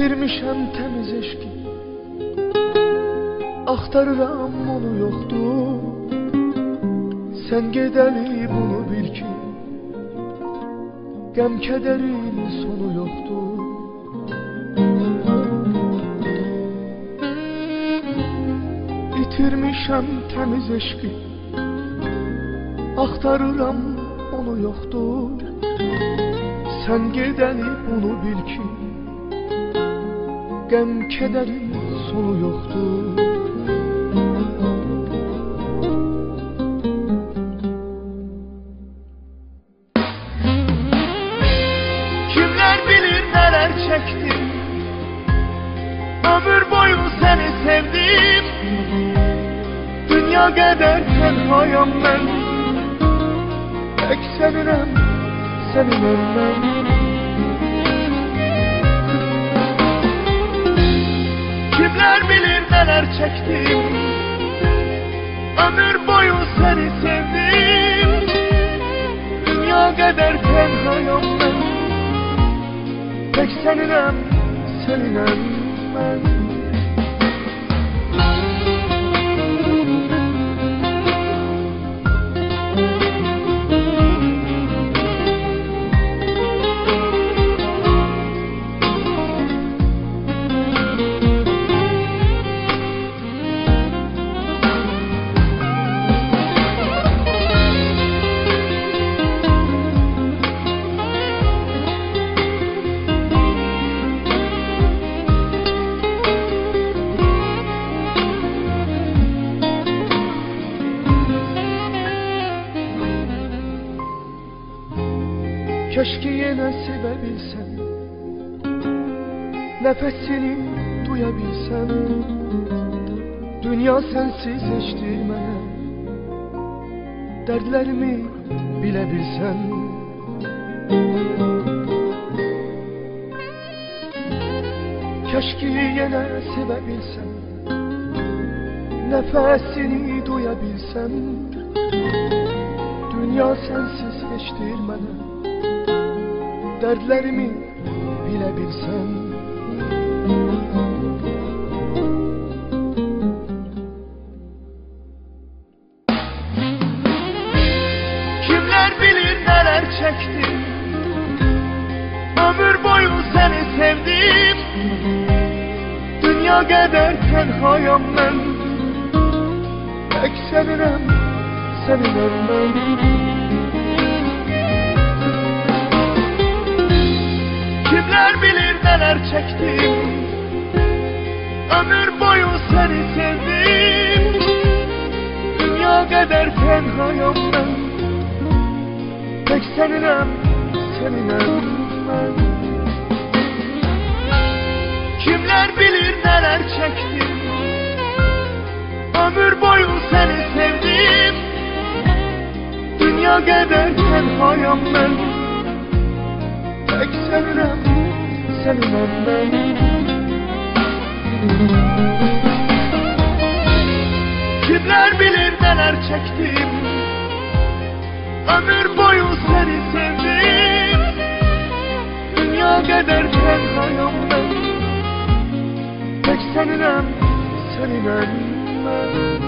İtirmişəm təmiz eşqi, axtarıram onu yoxdur. Sən gedəli bunu bil ki, qəm kədərin sonu yoxdur. İtirmişəm təmiz eşqi, axtarıram onu yoxdur. Sən gedəli bunu bil ki, qəm kədərin sonu yoxdur. Kimlər bilir nələr çəkdim, ömür boyu səni sevdim. Dünya qədər tənhayam mən, tək səninəm, səninəm mən. Kimlər bilir nələr çəkdim, ömür boyu səni sevdim. Dünya qədər tənhayam mən, tək səninəm, səninəm mən. Keşke yine sevebilsem, nefesini duyabilsem. Dünya sensiz eşdir mənə, dərdlərimi biləbilsəm. Keşke yine sevebilsem, nefesini duyabilsem. Dünya sensiz eşdir mənə, dərdlərimi biləbilsəm. Kimlər bilir nələr çəkdim, ömür boyu səni sevdim. Dünya qədər tənhayam mən, tək səninəm, səninəm mən. Kimlər bilir nələr çəkdim, ömür boyu səni sevdim. Dünya qədər tənhayam mən, tək səninəm, səninəm mən. Kimlər bilir nələr çəkdim, ömür boyu səni sevdim. Dünya qədər tənhayam mən, tək səninəm, səninəm mən. Kimlər bilir nələr çəkdim, ömür boyu səni sevdim. Dünya qədər tənhayam mən, tək səninəm, səninəm mən.